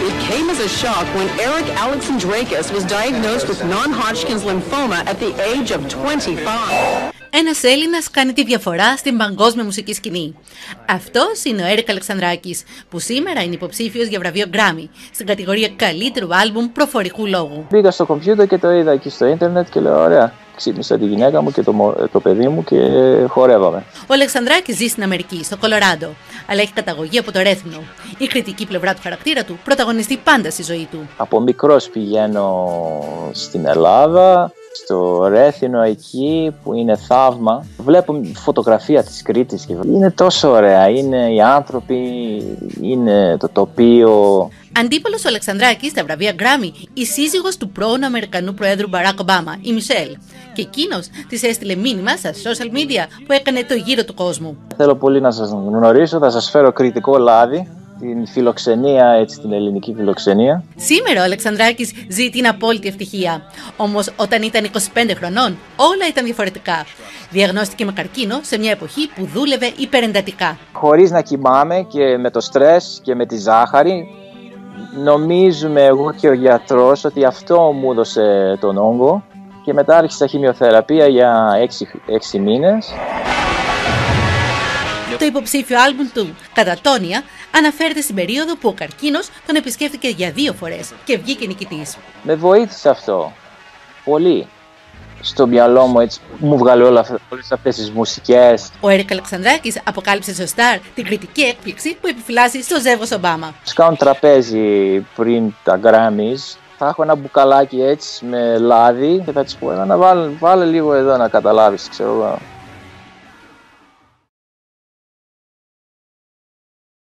It came as a shock when Eric Alexandrakis was diagnosed with non-Hodgkin's lymphoma at the age of 25. Ένας Έλληνας κάνει τη διαφορά στην παγκόσμια μουσική σκηνή. Αυτός είναι ο Έρικ Αλεξανδράκης, που σήμερα είναι υποψήφιος για βραβείο Grammy στην κατηγορία καλύτερου άλμπουμ προφορικού λόγου. Μπήκα στο κομπιούτερ και το είδα εκεί στο ίντερνετ και λέω: ωραία. Ξύπνησα τη γυναίκα μου και το παιδί μου και χορεύαμε. Ο Αλεξανδράκης ζει στην Αμερική, στο Κολοράντο, αλλά έχει καταγωγή από το Ρέθυμνο. Η κριτική πλευρά του χαρακτήρα του πρωταγωνιστεί πάντα στη ζωή του. Από μικρός πηγαίνω στην Ελλάδα, στο Ρέθυμνο εκεί που είναι θαύμα. Βλέπω φωτογραφία της Κρήτης και είναι τόσο ωραία. Είναι οι άνθρωποι, είναι το τοπίο. Αντίπαλος του Αλεξανδράκη στα βραβεία Grammy, η σύζυγος του πρώην Αμερικανού Προέδρου Μπαράκ Ομπάμα, η Μισελ. Και εκείνος της έστειλε μήνυμα στα social media που έκανε το γύρο του κόσμου. Θέλω πολύ να σας γνωρίσω, θα σας φέρω κρητικό λάδι, την φιλοξενία, έτσι, την ελληνική φιλοξενία. Σήμερα ο Αλεξανδράκης ζει την απόλυτη ευτυχία. Όμως όταν ήταν 25 χρονών όλα ήταν διαφορετικά. Διαγνώστηκε με καρκίνο σε μια εποχή που δούλευε υπερεντατικά. Χωρίς να κοιμάμαι και με το στρες και με τη ζάχαρη, νομίζουμε εγώ και ο γιατρός ότι αυτό μου έδωσε τον όγκο και μετά άρχισα χημειοθεραπεία για 6 μήνες. Το υποψήφιο άλμπουμ του, Κατατόνια, αναφέρεται στην περίοδο που ο καρκίνος τον επισκέφθηκε για 2 φορές και βγήκε νικητής. Με βοήθησε αυτό πολύ. Στο μυαλό μου έτσι μου βγάλε όλες αυτές τις μουσικές. Ο Έρικ Αλεξανδράκης αποκάλυψε στο Star την κριτική έκπληξη που επιφυλάσσει στο ζεύγος Ομπάμα. Σκάουν τραπέζι πριν τα Grammys. Θα έχω ένα μπουκαλάκι έτσι με λάδι και θα της πω να βάλε λίγο εδώ να καταλάβεις, ξέρω εγώ.